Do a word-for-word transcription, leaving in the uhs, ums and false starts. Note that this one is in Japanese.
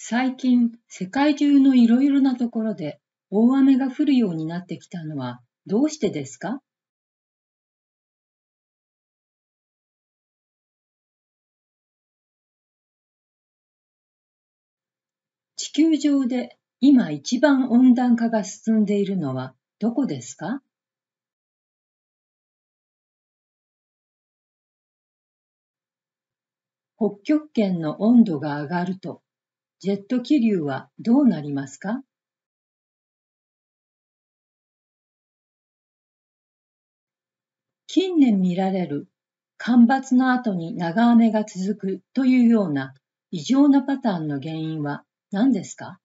最近、世界中のいろいろなところで大雨が降るようになってきたのはどうしてですか？地球上で今一番温暖化が進んでいるのはどこですか？北極圏の温度が上がると、ジェット気流はどうなりますか？近年見られる干ばつの後に長雨が続くというような異常なパターンの原因は何ですか？